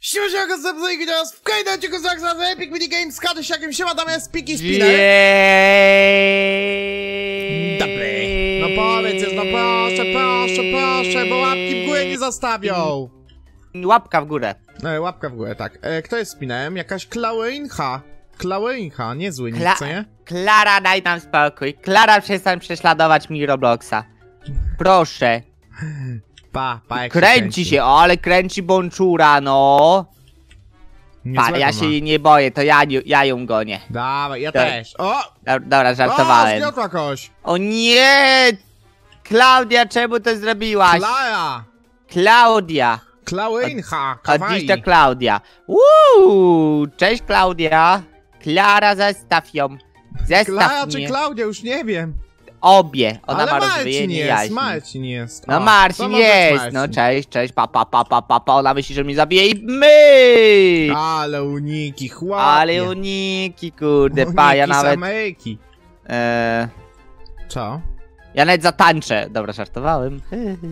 Siemasiaka z Zebzojki teraz w kolejnym odcinku z Epic Minigames z Kadysiakiem. Siema, tam jest Piki Spinner. Dobry. No powiedz już, no proszę, bo łapki w górę nie zostawią. Łapka w górę. Łapka w górę, tak. Kto jest Spinnerem? Jakaś Klaurinha. Klaurinha, niezły nick, co nie? Klara, daj nam spokój. Klara, przestań prześladować mi Robloxa. Proszę. Jak kręci się, ale kręci bączura, no. Ja się jej nie boję, to ja ją gonię. Dawaj, ja też. O! Dobra, żartowałem. Zgniotła kogoś. O nie! Klaudia, czemu to zrobiłaś? Klara! Klaudia. Klaurinha, Od dziś to Klaudia. Cześć Klaudia. Klara, zestaw ją. Klara mnie. czy Klaudia, już nie wiem. Obie. Ona ale ma Marcin jest, Marcin jest. No Marcin jest. No cześć, pa. Ona myśli, że mnie zabije i my. Ale uniki, chłopie. Ale uniki, kurde, uniki ja nawet... Ameryki. Co? Ja nawet zatańczę. Dobra, żartowałem.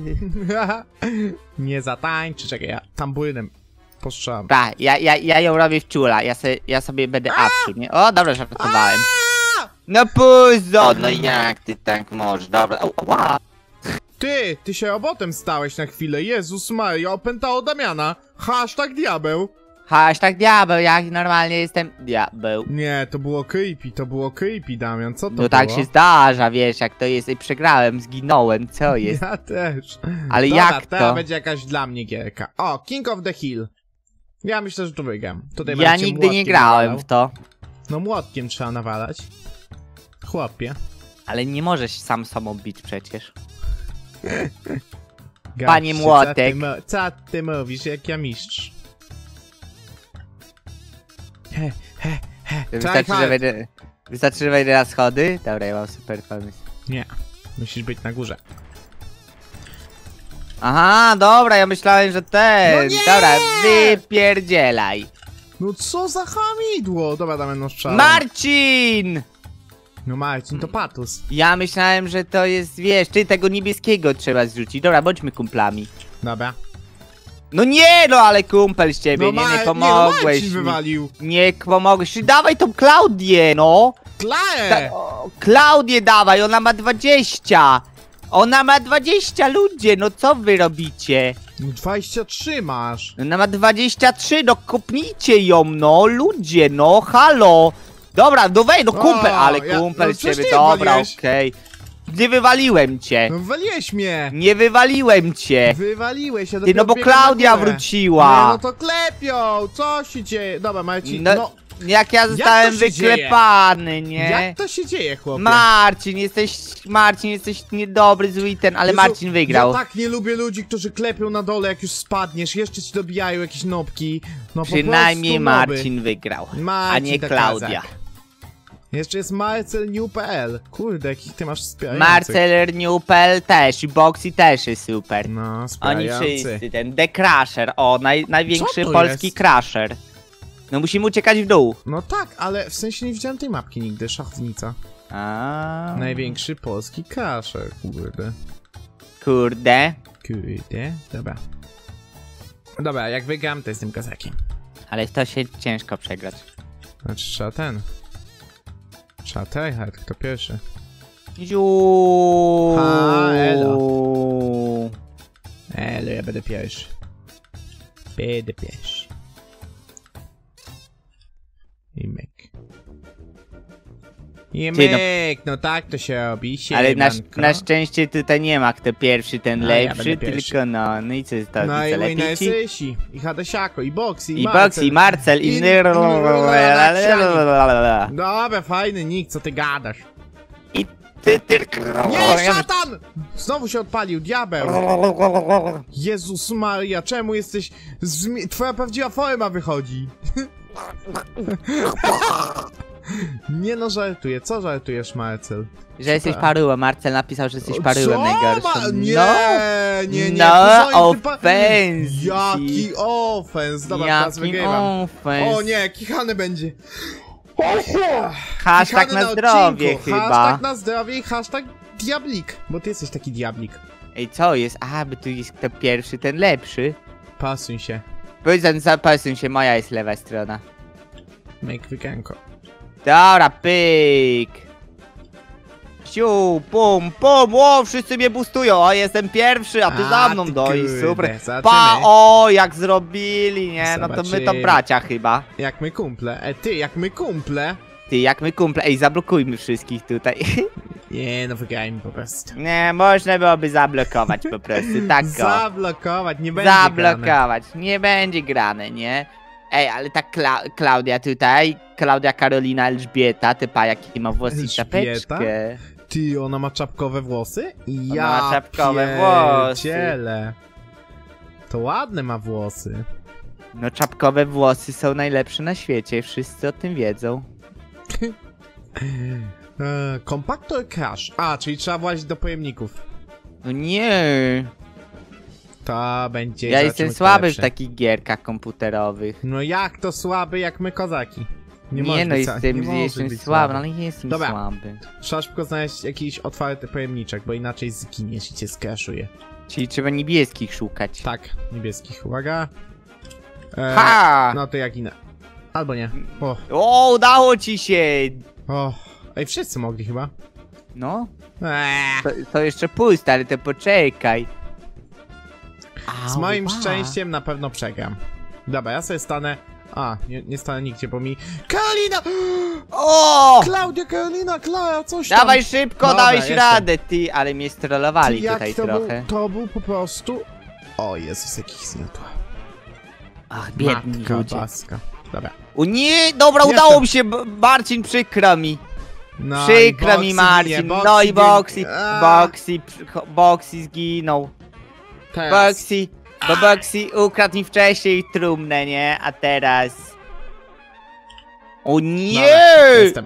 Nie zatańczy, czekaj, ja tamburynem postrzelam. Tak, ja ją robię w czula. Ja sobie będę awczu, nie? O, dobra, żartowałem. No puzo, no jak ty tak możesz, dobra, Ty się robotem stałeś na chwilę, Jezus Maria, opętało Damiana. Hashtag diabeł. Hashtag diabeł, jak normalnie jestem diabeł. Nie, to było creepy, Damian, co to było? No tak się zdarza, wiesz, jak to jest i przegrałem, zginąłem, co jest? Ja też. Ale dobra, jak to? Teraz będzie jakaś dla mnie gierka. O, King of the Hill. Ja myślę, że tu wygram. Tutaj ja nigdy nie grałem w to. No młotkiem trzeba nawalać. Chłopie. Ale nie możesz sam sobą bić przecież. Gaście, Panie młotek. Co ty mówisz, jak ja mistrz? Wystarczy, że wejdę na schody? Dobra, ja mam super pomysł. Nie, musisz być na górze. Aha, dobra, ja myślałem, że ten. No nie! Dobra, wypierdzielaj. No co za hamidło? Dobra, damy no strzał. Marcin! No Marcin, to patus. Ja myślałem, że to jest, wiesz, ty tego niebieskiego trzeba zrzucić. Dobra, bądźmy kumplami. Dobra. No nie, no ale kumpel z ciebie, No nie pomogłeś. Marcin wywalił. Nie pomogłeś. Dawaj tą Klaudię, no. Klarę! Klaudię dawaj, ona ma 20. Ona ma 20, ludzie, no co wy robicie? 23 masz. Ona ma 23, no kopnijcie ją, no, ludzie, no, halo. Dobra, no wej, no kumpel, ale kumpel z ciebie, dobra, okej. Nie wywaliłem cię. No wywaliłeś mnie. Nie wywaliłem cię. Wywaliłeś, ja ty, no bo Klaudia wróciła. Nie, no to klepią, co się dzieje? Dobra, Marcin, no. Jak ja zostałem wyklepany, nie? Jak to się dzieje, chłopie? Marcin, jesteś niedobry, zły ten, ale Jezu, Marcin wygrał. Ja tak nie lubię ludzi, którzy klepią na dole, jak już spadniesz, jeszcze ci dobijają jakieś nopki. No przynajmniej Marcin wygrał, a nie Klaudia. Jeszcze jest marcelnew.pl. Kurde, jakich ty masz wspierających. Marcelnew.pl też i Boxy też jest super. No, oni wszyscy, ten The Crusher, o, największy polski crusher. No musimy uciekać w dół. No tak, ale w sensie nie widziałem tej mapki nigdy, szachownica. Największy polski crusher, kurde. Kurde, dobra. Dobra, jak wygram, to jestem kozakiem. ale w to się ciężko przegrać. Znaczy trzeba Trzeba tryhard, kto pierwszy. Elo. Elo, ja będę pierwszy. Imek, no tak to się robi. Ale na szczęście tutaj nie ma kto pierwszy, ten lepszy, tylko no i co jest to? No i Waynesysi, i Hadesiako, i Boxy, i Marcel, i Dobra, fajny nick, co ty gadasz? I ty tylko... Nie, szatan! Znowu się odpalił, diabeł! Jezus Maria, czemu jesteś... Twoja prawdziwa forma wychodzi. Nie no, żartuję. Co żartujesz, Marcel? Że jesteś parułem. Marcel napisał, że jesteś parułem najgorszym. Nie. No, offense. Jaki offens. Dobra, teraz wygrywam. O nie, kichany będzie. Hashtag na zdrowie chyba. Hashtag na zdrowie i hashtag diablik. Bo ty jesteś taki diablik. Ej, co jest? A, by tu jest kto pierwszy, ten lepszy. Pasuj się. Powiedz się, moja jest lewa strona. Make wyganko. Dobra, pyk. Siu, pum, pum, o, wszyscy mnie boostują, o, jestem pierwszy, a ty za mną, ty no i kurde, super. zobaczymy. Pa, o, jak zrobili, nie, no to my to Zobaczymy. bracia chyba. Jak my kumple. Ty, jak my kumple. Ty, jak my kumple, ej, zablokujmy wszystkich tutaj. Nie, no wygrajmy po prostu. Nie, można byłoby zablokować po prostu, tak o. Zablokować, nie będzie grane. Zablokować, nie będzie grane, nie? Ej, ale ta Klaudia tutaj, Klaudia Karolina Elżbieta, typa jaki ma włosy i Elżbieta? czapeczkę. Ty, ona ma czapkowe włosy? Ona ma czapkowe włosy. Pierdziele. To ładne ma włosy. No czapkowe włosy są najlepsze na świecie, wszyscy o tym wiedzą. Kompaktor Crash. A, czyli trzeba włazić do pojemników. No nie, To będzie... ja jestem zobaczymy, kto słaby w lepszy. takich gierkach komputerowych. No jak to słaby, jak my kozaki? Nie może no, być nie jestem może być słaby, ale nie jestem Dobra. słaby. Trzeba szybko znaleźć jakiś otwarty pojemniczek, bo inaczej zginiesz i cię skraszuje. Czyli trzeba niebieskich szukać. Tak, niebieskich, uwaga. Ha! No to jak inne. Albo nie. O, udało ci się! O. Ej, wszyscy mogli chyba. No, Eee. to jeszcze puste, ale to poczekaj. Z moim Ała. szczęściem na pewno przegram. Dobra, ja sobie stanę... A, nie stanę nigdzie, bo mi... Karolina! O! Klaudia, Karolina, Klara, coś tam! Dawaj szybko, Dobra, dałeś jestem. radę, ty, ale mnie strollowali Jak tutaj to trochę. to był po prostu... O Jezus, jakich zmiotła. Ach, biedni Matka ludzie. Boska. Dobra. O nie, dobra, Jestem. udało mi się, Marcin, przykro mi. No Przykro i mi, Boxy Marcin. ginie, No i Boxy, ginie. A, Boxy zginął. teraz. Boxy, bo Boxy ukradł mi wcześniej trumnę, nie? A teraz... O nie! Dobra, jestem.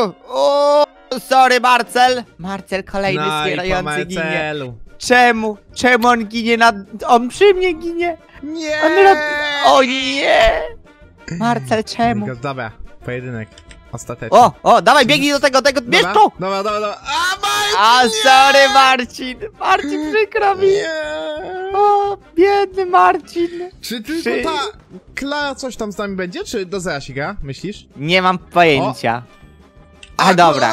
O, sorry, Marcel. Marcel kolejny No i po wspierający ginie. Marcelu. Czemu? Czemu on ginie na... On przy mnie ginie. Nie! On robi... O nie! Marcel, czemu? Dobra, pojedynek. Ostateczny. O, dawaj, biegnij do tego, bierz Dobra, to! Dobra. A, Marcin! A, nie! sorry, Marcin. Marcin, przykro mi. Nie! O, biedny Marcin. Czy tylko ta Klara coś tam z nami będzie, czy do zera się gra, myślisz? Nie mam pojęcia. A, dobra.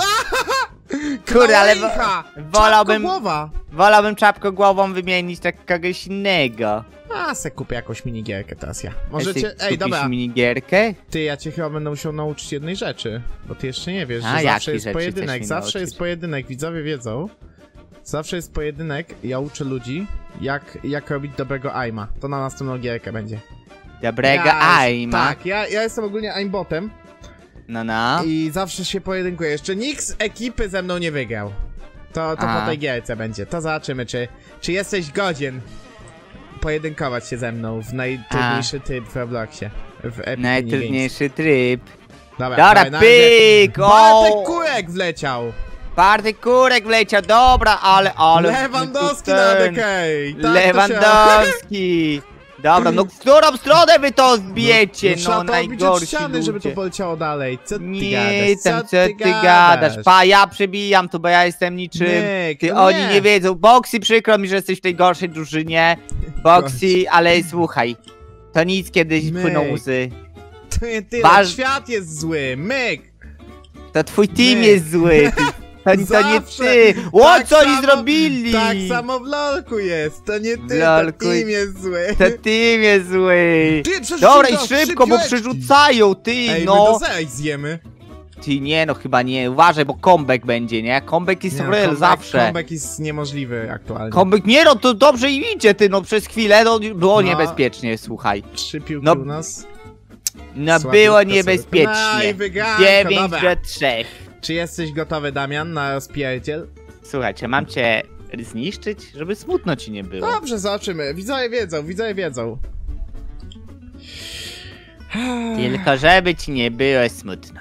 Kurde, ale wolałbym... Wolałbym czapkogłową wymienić tak kogoś innego. A, se kupię jakąś minigierkę teraz ja. Ty Możecie... Ej, kupisz dobra. minigierkę? Ty, ja cię chyba będę musiał nauczyć jednej rzeczy. Bo ty jeszcze nie wiesz, A, że jakiej zawsze jest rzeczy pojedynek. chcesz mi Zawsze nauczyć? jest pojedynek, widzowie wiedzą. Zawsze jest pojedynek. Ja uczę ludzi, jak robić dobrego aima. To na następną gierkę będzie. Dobrego aima. Tak, ja jestem ogólnie aimbotem. No. I zawsze się pojedynkuję. Jeszcze nikt z ekipy ze mną nie wygrał. To po tej gierce będzie. To zobaczymy, czy jesteś godzien pojedynkować się ze mną w najtrudniejszy tryb w Robloxie. W Epic Mini Najtrudniejszy tryb. Games. Dobra, dawaj, pyk! Bartek Kurek wleciał! Bartek Kurek wleciał, dobra, ale... Lewandowski ten- na DK! Tak Lewandowski! Dobra, no w którą stronę wy to zbijecie? trzeba No to odbić od najgorsi ściany, żeby to ludzie. poleciało dalej. Co ty Nie, gadasz? tam co ty gadasz? Pa, ja przebijam tu, bo ja jestem niczym. Myk, Ty, no oni nie. nie wiedzą. Boxy, przykro mi, że jesteś w tej gorszej drużynie. Boxy, ale słuchaj. To nic, kiedyś Myk. płyną łzy. To nie tyle, Waż- świat jest zły, myk! To twój team Myk. jest zły. To nie Zawsze. ty. O, Tak co oni samo- zrobili? Tak samo w LOLku jest, to nie ty, W LOLku to team jest zły. To team jest zły. Ty, przerzuciłem Dobra, i go, szybko, bo szybciutko. przerzucają, ty, Ej, my no. do zera ich zjemy. Ty, nie, no chyba nie. Uważaj, bo comeback będzie, nie? Comeback jest Nie, real, zawsze. Comeback jest niemożliwy aktualnie. Comeback, nie no, to dobrze im idzie, ty, no przez chwilę no, było No. niebezpiecznie, słuchaj. 3 piłki No, u nas. No Słabiutko było sobie. No niebezpiecznie. i wyganko, 9 dobra. do 3. Czy jesteś gotowy, Damian, na rozpierdziel? Słuchaj, czy mam cię zniszczyć? Żeby smutno ci nie było. Dobrze, zobaczymy. Widzowie wiedzą. Tylko żeby ci nie było smutno.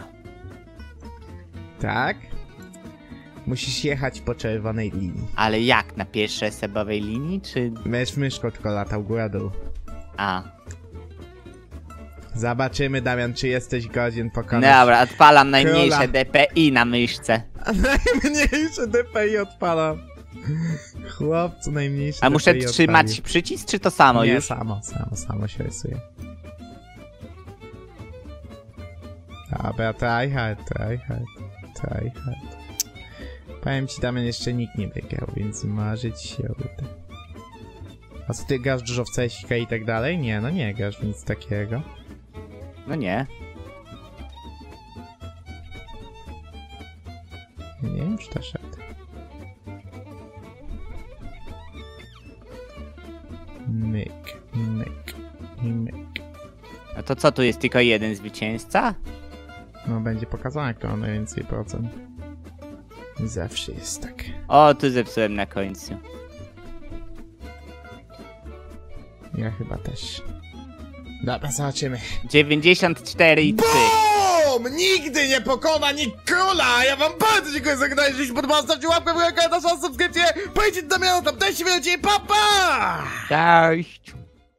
Tak? Musisz jechać po czerwonej linii. Ale jak, na pierwszej osobowej linii, czy... Myszko tylko latał góra-dół. A. Zobaczymy, Damian, czy jesteś godzien pokonać. Dobra, odpalam najmniejsze Króla. DPI na myszce. A najmniejsze DPI odpalam. Chłopcu, najmniejsze A muszę DPI trzymać odpalił. przycisk, czy to samo Nie, już? samo się rysuje. Dobra, tryhard. Powiem ci, Damian, jeszcze nikt nie wygrał, więc marzyć się uda. A co, ty grasz dużo w CS:GO i tak dalej? Nie, no nie grasz w nic takiego. No nie. Nie wiem, czy to szedł. Myk. A to co, tu jest tylko jeden zwycięzca? No, będzie pokazane, kto ma najwięcej procent. Zawsze jest tak. O, tu zepsułem na końcu. Ja chyba też. Dobra, zobaczymy. 94 i 3. BOOM! Nigdy nie pokona Nikola! Ja wam bardzo dziękuję za oglądanie. Jeśli podobało, zostawcie łapkę w górę, komentarz, subskrypcję. Pojdźcie do Damiana, tam też się widzicie. Pa, pa! Cześć.